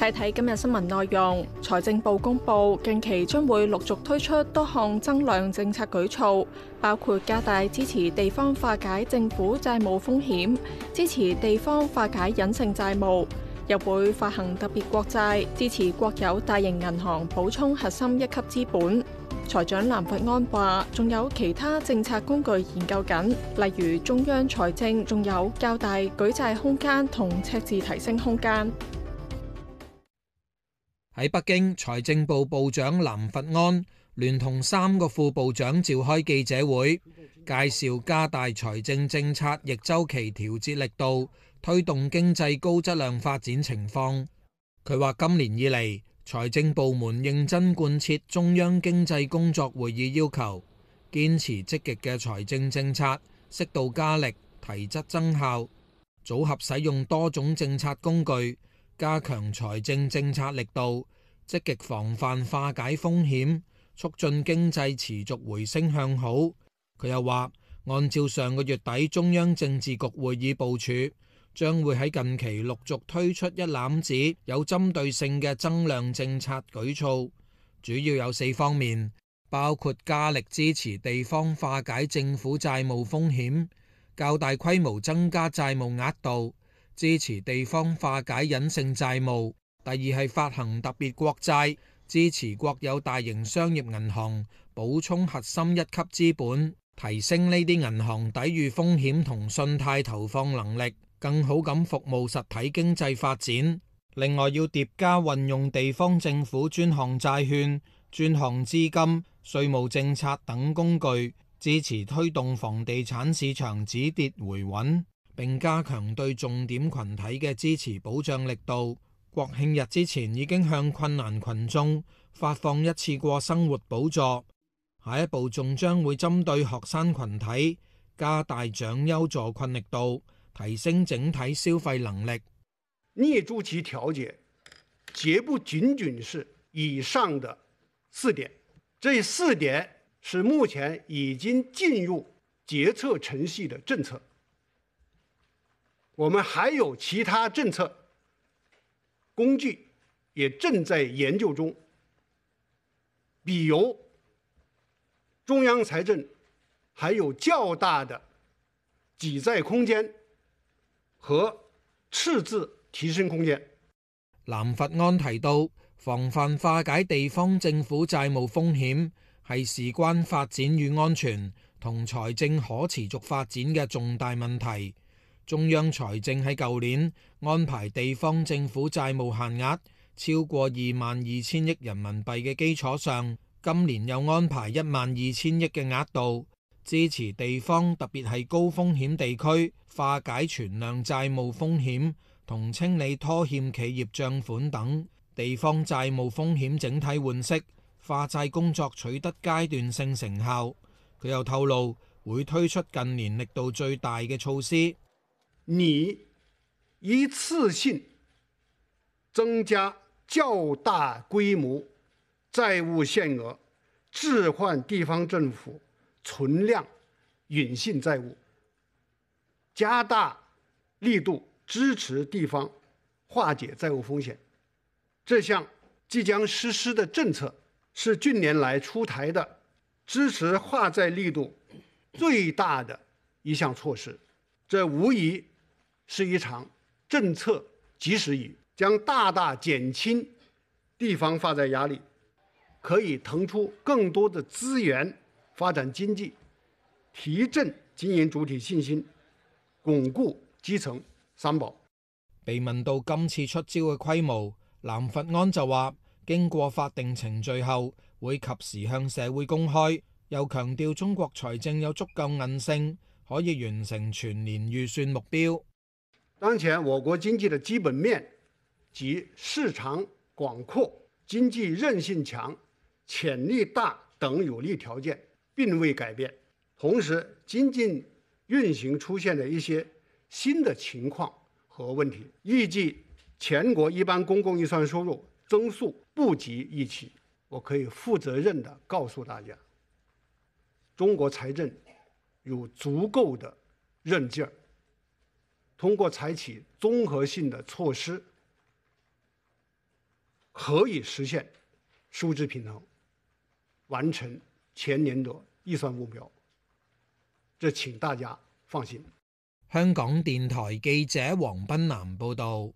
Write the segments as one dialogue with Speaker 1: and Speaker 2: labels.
Speaker 1: 睇睇今日新聞內容，財政部公布近期將會陸續推出多項增量政策舉措，包括加大支持地方化解政府債務風險，支持地方化解隱性債務，又會發行特別國債，支持國有大型銀行補充核心一級資本。財長藍佛安話，仲有其他政策工具研究緊，例如中央財政仲有較大舉債空間同赤字提升空間。
Speaker 2: 喺北京，財政部部長藍佛安聯同3個副部長召開記者會，介紹加大財政政策逆週期調節力度，推動經濟高質量發展情況。佢話今年以嚟，財政部門認真貫徹中央經濟工作會議要求，堅持積極嘅財政政策，適度加力，提質增效，組合使用多種政策工具，加強財政政策力度，積極防範化解風險，促進經濟持續回升向好。佢又話，按照上個月底中央政治局會議部署，將會喺近期陸續推出一攬子有針對性嘅增量政策舉措，主要有4方面，包括加力支持地方化解政府債務風險，較大規模增加債務額度，支持地方化解隱性債務。第二係發行特別國債，支持國有大型商業銀行補充核心一級資本，提升呢啲銀行抵禦風險同信貸投放能力，更好咁服務實體經濟發展。另外要疊加運用地方政府專項債券、專項資金、稅務政策等工具，支持推動房地產市場止跌回穩，並加強對重點群體嘅支持保障力度。國慶日之前已經向困難群眾發放一次過生活補助，下一步仲將會針對學生群體加大獎優助困力度，提升整體消費能力。
Speaker 3: 逆周期調節絕不僅僅是以上的4點，這4點是目前已經進入決策程序的政策，我們還有其他政策工具也正在研究中，比如中央財政還有較大的舉債空間和赤字提升空間。
Speaker 2: 藍佛安提到，防範化解地方政府債務風險係事關發展與安全同財政可持續發展嘅重大問題。中央財政喺舊年安排地方政府債務限額超過22,000億人民幣嘅基礎上，今年又安排12,000億嘅額度，支持地方特別係高風險地區化解存量債務風險同清理拖欠企業帳款等地方債務風險整體換息，化債工作取得階段性成效。佢又透露會推出近年力度最大嘅措施。
Speaker 3: 你一次性增加較大規模債務限額，置換地方政府存量隱性債務，加大力度支持地方化解債務風險。這項即將實施的政策是近年來出台的支持化債力度最大的一項措施，這無疑是一場政策及時雨，將大大減輕地方發債壓力，可以騰出更多的資源發展經濟，提振經營主體信心，鞏固基層三保。
Speaker 2: 被問到今次出招嘅規模，藍佛安就話經過法定程序後會及時向社會公開，又強調中國財政有足夠韌性，可以完成全年預算目標。
Speaker 3: 當前我國經濟的基本面及市場廣闊、經濟韌性強、潛力大等有利條件並未改變，同時經濟運行出現了一些新的情況和問題，預計全國一般公共預算收入增速不及預期。我可以負責任地告訴大家，中國財政有足夠的韌勁兒，通過採取綜合性的措施， 可以實現收支平衡，完成全年度預算目標，這請大家放心。
Speaker 2: 香港電台記者黃斌南報導。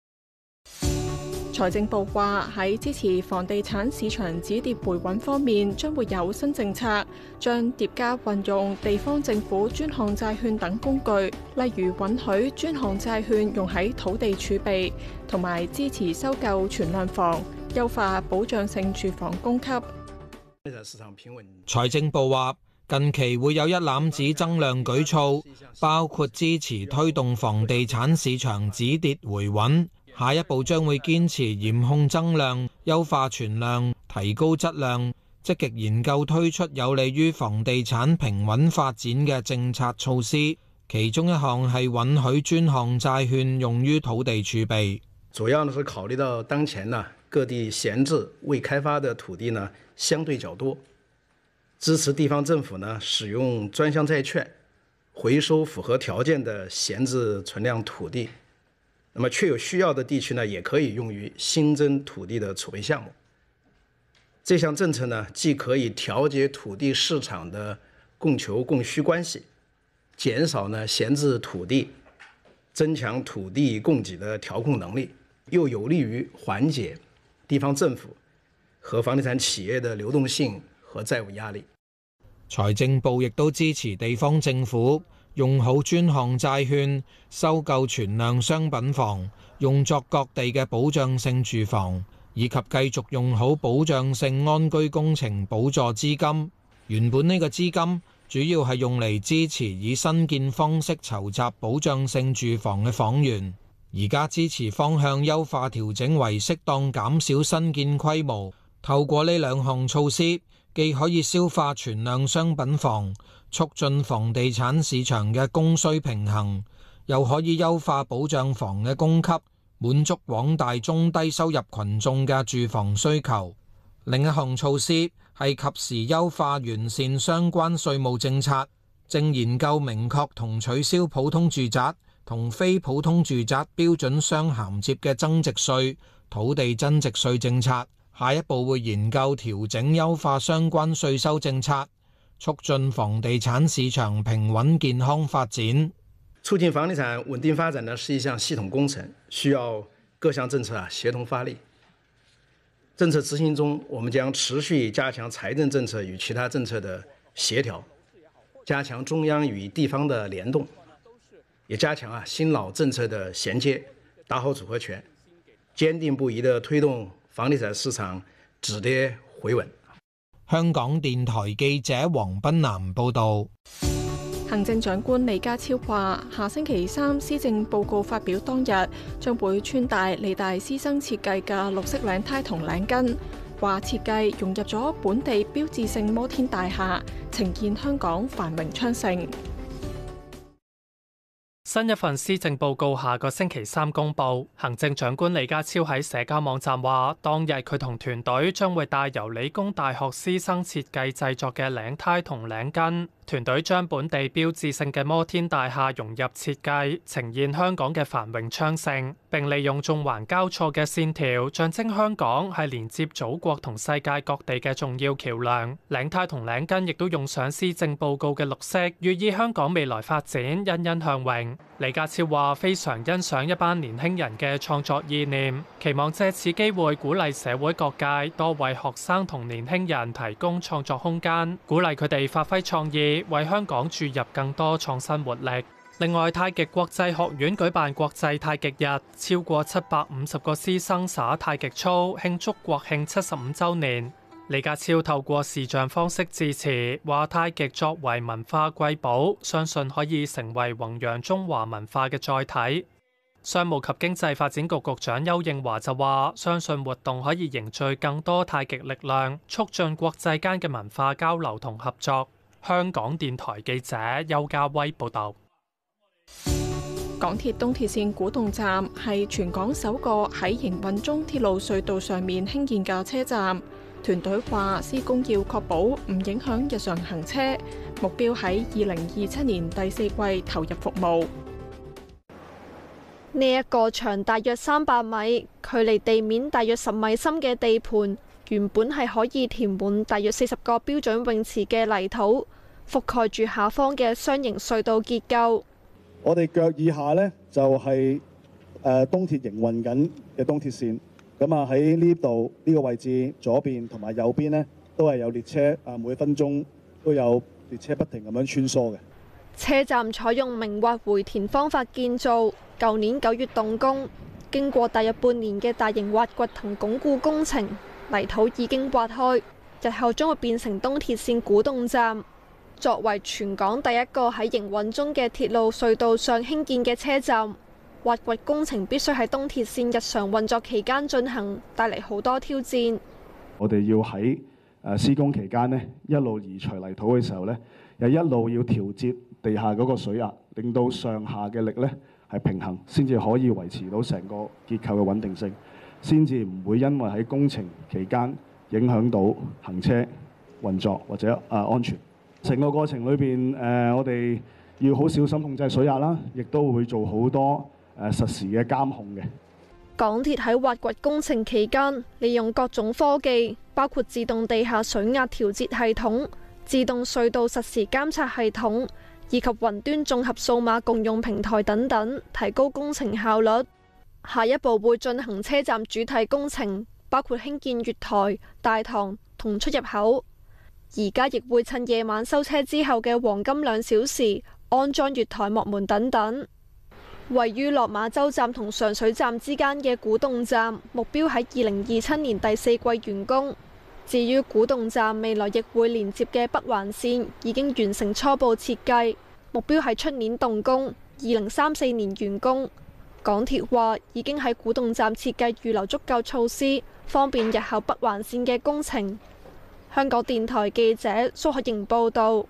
Speaker 1: 財政部話喺支持房地產市場止跌回穩方面，將會有新政策，將疊加運用地方政府專項債券等工具，例如允許專項債券用喺土地儲備，同埋支持收購存量房，優化保障性住房供給。
Speaker 2: 財政部話，近期會有一攬子增量舉措，包括支持推動房地產市場止跌回穩。下一步將會堅持嚴控增量、優化存量、提高質量，積極研究推出有利於房地產平穩發展嘅政策措施。其中一項係允許專項債券用於土地儲備。
Speaker 4: 主要是考慮到當前各地閒置未開發的土地相對較多，支持地方政府使用專項債券回收符合條件的閒置存量土地。那麼確有需要的地區也可以用於新增土地的儲備項目。這項政策既可以調節土地市場的供求供需關係，減少閒置土地，增強土地供給的調控能力，又有利於緩解地方政府和房地產企業的流動性和債務壓力。
Speaker 2: 財政部亦都支持地方政府用好專項債券收購存量商品房，用作各地嘅保障性住房，以及繼續用好保障性安居工程補助資金。原本呢個資金主要係用嚟支持以新建方式籌集保障性住房嘅房源，而家支持方向優化調整為適當減少新建規模。透過呢兩項措施，既可以消化存量商品房，促進房地產市場嘅供需平衡，又可以優化保障房嘅供給，滿足廣大中低收入群眾嘅住房需求。另一項措施係及時優化完善相關稅務政策，正研究明確同取消普通住宅同非普通住宅標準相銜接嘅增值稅、土地增值稅政策。下一步會研究調整優化相關稅收政策，促進房地產市場平穩健康發展。
Speaker 4: 促進房地產穩定發展是一項系統工程，需要各項政策協同發力。政策執行中，我們將持續加強財政政策與其他政策的協調，加強中央與地方的聯動，也加強新老政策的銜接，打好組合拳，堅定不移地推動房地產市場止跌回穩。
Speaker 2: 香港電台記者黃斌南報道。
Speaker 1: 行政長官李家超話，下星期三施政報告發表當日，將會穿戴理大師生設計嘅綠色領呔同領巾，話設計融入咗本地標誌性摩天大廈，呈現香港繁榮昌盛。
Speaker 5: 新一份施政報告下個星期三公布，行政長官李家超喺社交網站話，當日佢同團隊將會帶由理工大學師生設計製作嘅領呔同領巾。團隊將本地標誌性嘅摩天大廈融入設計，呈現香港嘅繁榮昌盛，並利用縱橫交錯嘅線條，象徵香港係連接祖國同世界各地嘅重要橋梁。領呔同領巾亦都用上施政報告嘅綠色，寓意香港未來發展欣欣向榮。李家超話非常欣賞一班年輕人嘅創作意念，期望借此機會鼓勵社會各界多為學生同年輕人提供創作空間，鼓勵佢哋發揮創意，為香港注入更多創新活力。另外，太極國際學院舉辦國際太極日，超過750個師生耍太極操，慶祝國慶75週年。李家超透過視像方式致辭，話太極作為文化瑰寶，相信可以成為弘揚中華文化嘅載體。商務及經濟發展局局長邱應華就話，相信活動可以凝聚更多太極力量，促進國際間嘅文化交流同合作。香港電台記者邱家威報道。
Speaker 1: 港鐵東鐵線古洞站係全港首個喺營運中鐵路隧道上面興建嘅車站。團隊話施工要確保唔影響日常行車，目標喺2027年第4季投入服務。
Speaker 6: 呢一個長大約300米、距離地面大約10米深嘅地盤，原本係可以填滿大約40個標準泳池嘅泥土，覆蓋住下方嘅雙型隧道結構。
Speaker 7: 我哋腳以下呢，就係東鐵營運緊嘅東鐵線，咁啊喺呢度呢個位置左邊同埋右邊呢，都係有列車，每分鐘都有列車不停咁樣穿梭嘅。
Speaker 6: 車站採用明挖回填方法建造，舊年9月動工，經過大約半年嘅大型挖掘同鞏固工程，泥土已經挖開，日後將會變成東鐵線古洞站。作為全港第一個喺營運中嘅鐵路隧道上興建嘅車站，挖掘工程必須喺東鐵線日常運作期間進行，帶嚟好多挑戰。
Speaker 7: 我哋要喺施工期間呢，一路移除泥土嘅時候呢，又一路要調節地下嗰個水壓，令到上下嘅力呢係平衡，先至可以維持到成個結構嘅穩定性，先至唔會因為喺工程期間影響到行車運作或者安全。成個過程裏邊，我哋要好小心控制水壓啦，亦都會做好多實時嘅監控嘅。
Speaker 6: 港鐵喺挖掘工程期間，利用各種科技，包括自動地下水壓調節系統、自動隧道實時監察系統，以及雲端綜合數碼共用平台等等，提高工程效率。下一步會進行車站主體工程，包括興建月台、大堂同出入口。而家亦會趁夜晚收車之後嘅黃金2小時安裝月台幕門等等。位於落馬洲站同上水站之間嘅古洞站，目標喺2027年第4季完工。至於古洞站未來亦會連接嘅北環線，已經完成初步設計，目標喺出年動工，2034年完工。港鐵話已經喺古洞站設計預留足夠措施，方便日後北環線嘅工程。香港電台記者蘇學瑩報道。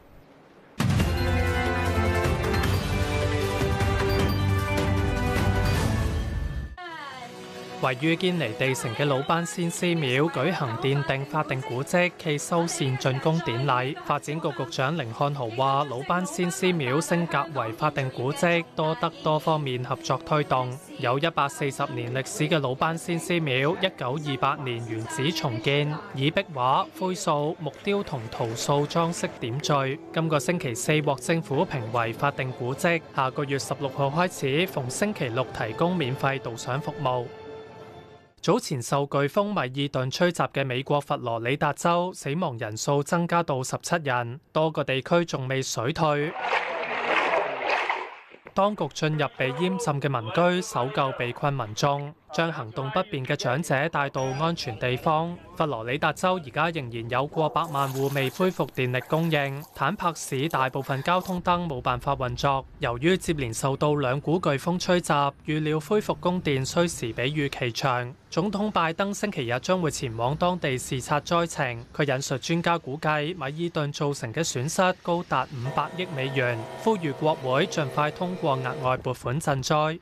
Speaker 5: 位於堅尼地城嘅魯班先師廟舉行奠定法定古蹟暨修繕竣工典禮。發展局局長甯漢豪話：魯班先師廟升格為法定古蹟，多得多方面合作推動。有140年歷史嘅魯班先師廟，1928年原址重建，以壁畫、灰塑、木雕同陶塑裝飾點綴。今個星期4獲政府評為法定古蹟，下個月16號開始，逢星期六提供免費導賞服務。早前受颶風米爾頓吹襲嘅美國佛羅里達州死亡人數增加到17人，多個地區仲未水退。當局進入被淹浸嘅民居，搜救被困民眾，將行動不便嘅長者帶到安全地方。佛羅里達州而家仍然有過百萬戶未恢復電力供應，坦帕市大部分交通燈冇辦法運作。由於接連受到2股颶風吹襲，預料恢復供電需時比預期長。總統拜登星期日將會前往當地視察災情。佢引述專家估計，米爾頓造成嘅損失高達500億美元，呼籲國會盡快通過額外撥款賑災。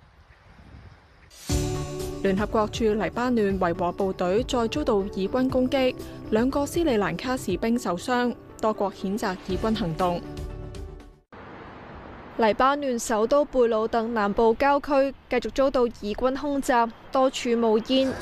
Speaker 1: 聯合國駐黎巴嫩維和部隊再遭到以軍攻擊，2個斯里蘭卡士兵受傷，多國譴責以軍行動。
Speaker 6: 黎巴嫩首都貝魯特南部郊區繼續遭到以軍空襲，多處冒煙。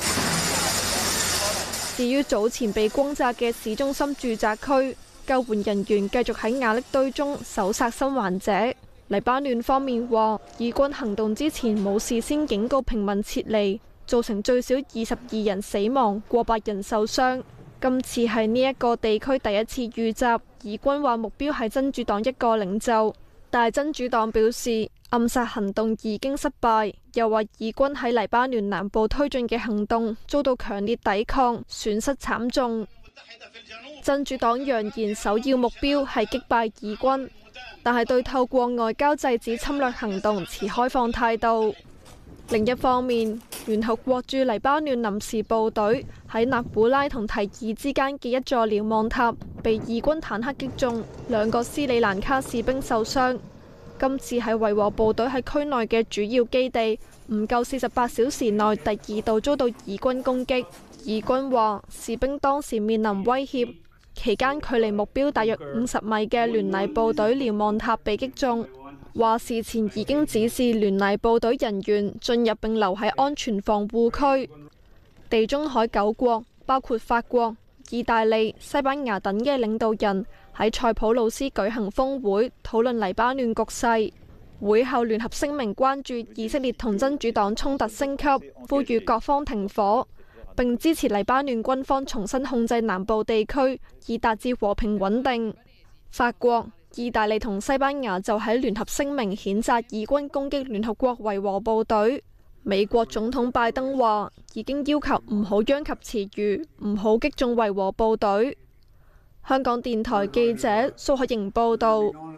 Speaker 6: 至於早前被轟炸嘅市中心住宅區，救援人員繼續喺瓦礫堆中搜殺生還者。黎巴嫩方面話，以軍行動之前冇事先警告平民撤離，造成最少22人死亡，過百人受傷。今次係呢一個地區第一次遇襲，以軍話目標係真主黨一個領袖，但係真主黨表示暗殺行動已經失敗，又話以軍喺黎巴嫩南部推進嘅行動遭到強烈抵抗，損失慘重。真主黨揚言首要目標係擊敗以軍，但係對透過外交制止侵略行動持開放態度。另一方面，聯合國駐黎巴嫩臨時部隊喺納古拉同提爾之間嘅一座瞭望塔被以軍坦克擊中，2個斯里蘭卡士兵受傷。今次係維和部隊喺區內嘅主要基地，唔夠48小時內第2度遭到以軍攻擊。以軍話士兵當時面臨威脅， 期間距離目標大約50米嘅聯黎部隊瞭望塔被擊中，話事前已經指示聯黎部隊人員進入並留喺安全防護區。地中海9國包括法國、意大利、西班牙等嘅領導人喺塞浦路斯舉行峰會，討論黎巴嫩局勢。會後聯合聲明關注以色列同真主黨衝突升級，呼籲各方停火，並支持黎巴嫩軍方重新控制南部地區，以達至和平穩定。法國、意大利同西班牙就喺聯合聲明譴責以軍攻擊聯合國維和部隊。美國總統拜登話已經要求唔好殃及池魚，唔好擊中維和部隊。香港電台記者蘇海瑩報導。